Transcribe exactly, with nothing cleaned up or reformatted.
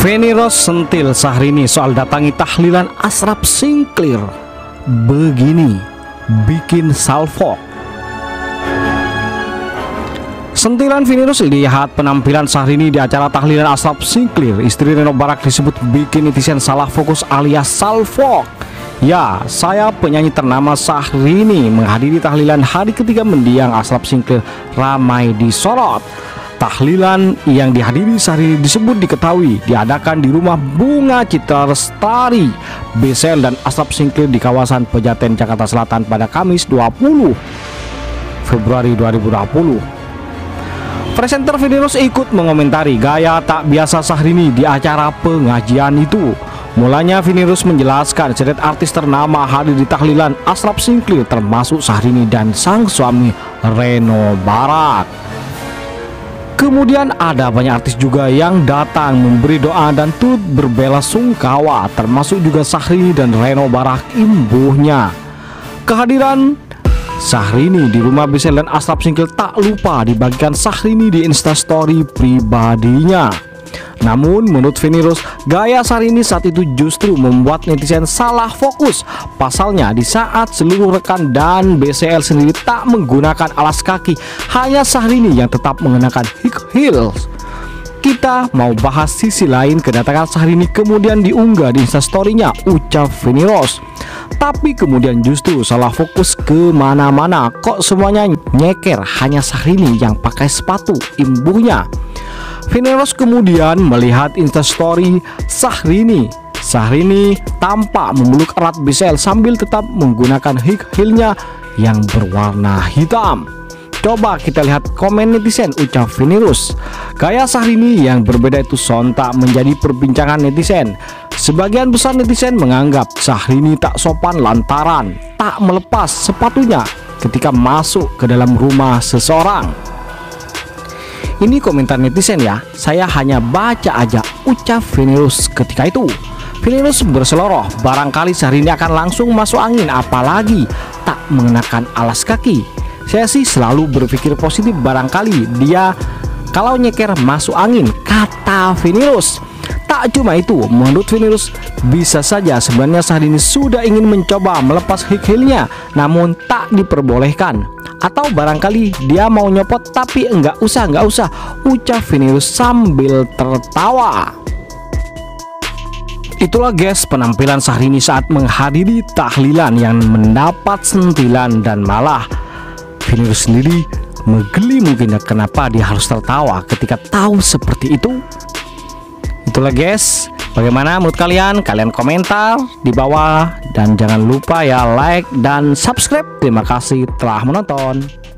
Feni Rose sentil Syahrini soal datangi tahlilan Ashraf Sinclair. Begini bikin salvo. Sentilan Feni Rose lihat penampilan Syahrini di acara tahlilan Ashraf Sinclair. Istri Reno Barak disebut bikin netizen salah fokus alias salvo. Ya, saya penyanyi ternama Syahrini menghadiri tahlilan hari ketiga mendiang Ashraf Sinclair ramai disorot. Tahlilan yang dihadiri Syahrini disebut diketahui diadakan di rumah Bunga Citra Lestari, B C L dan Ashraf Sinclair di kawasan Pejaten, Jakarta Selatan pada Kamis dua puluh Februari dua ribu dua puluh. Presenter Feni Rose ikut mengomentari gaya tak biasa Syahrini di acara pengajian itu. Mulanya Feni Rose menjelaskan seret artis ternama hadir di tahlilan Ashraf Sinclair termasuk Syahrini dan sang suami Reno Barak. Kemudian ada banyak artis juga yang datang memberi doa dan turut berbela sungkawa, termasuk juga Syahrini dan Reno Barak imbuhnya. Kehadiran Syahrini di rumah B C L dan Ashraf Sinclair tak lupa dibagikan Syahrini di Instastory pribadinya. Namun menurut Feni Rose, gaya Syahrini saat itu justru membuat netizen salah fokus. Pasalnya di saat seluruh rekan dan B C L sendiri tak menggunakan alas kaki, hanya Syahrini yang tetap mengenakan high heels. Kita mau bahas sisi lain kedatangan Syahrini kemudian diunggah di Instastory-nya, ucap Feni Rose. Tapi kemudian justru salah fokus kemana-mana, kok semuanya nyeker, hanya Syahrini yang pakai sepatu, imbuhnya. Feni Rose kemudian melihat Instastory Syahrini. Syahrini tampak memeluk erat B C L sambil tetap menggunakan high heel-nya yang berwarna hitam. Coba kita lihat komen netizen, ucap Feni Rose. Gaya Syahrini yang berbeda itu sontak menjadi perbincangan netizen. Sebagian besar netizen menganggap Syahrini tak sopan lantaran tak melepas sepatunya ketika masuk ke dalam rumah seseorang. Ini komentar netizen ya, saya hanya baca aja, ucap Feni Rose ketika itu. Feni Rose berseloroh, barangkali Syahrini akan langsung masuk angin apalagi tak mengenakan alas kaki. Saya sih selalu berpikir positif, barangkali dia kalau nyeker masuk angin, kata Feni Rose. Tak cuma itu, menurut Feni Rose bisa saja sebenarnya Syahrini sudah ingin mencoba melepas high heel-nya namun tak diperbolehkan. Atau barangkali dia mau nyopot tapi enggak usah, enggak usah, ucap Feni Rose sambil tertawa. Itulah guys penampilan Syahrini saat menghadiri tahlilan yang mendapat sentilan dan malah Feni Rose sendiri menggeli mungkin ya kenapa dia harus tertawa ketika tahu seperti itu. Itulah guys, bagaimana menurut kalian? Kalian komentar di bawah dan jangan lupa ya like dan subscribe. Terima kasih telah menonton.